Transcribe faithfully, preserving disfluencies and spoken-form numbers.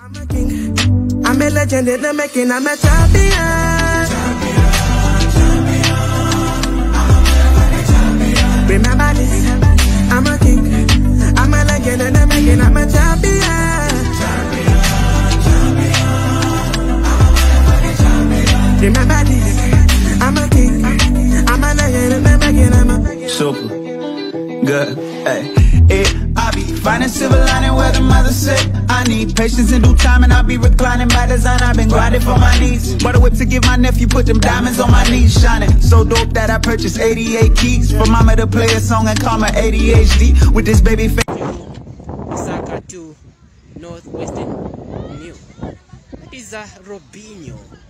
I'm a king, I'm a legend in the making, I'm a champion. Champion, champion. I'm a remember this, I'm a king, I'm a legend in the making, I'm a champion. Champion, champion. Remember this, I'm a king, I'm a legend in the making, I'm a super good, hey. It, I be finding silver lining where the mother said I need patience in due time, and I'll be reclining by design. I've been grinding for my needs. Bought a whip to give my nephew, put them diamonds on my knees, shining so dope that I purchased eighty-eight keys for mama to play a song and call my A D H D with this baby face. Osaka to Northwestern New is a Robinho.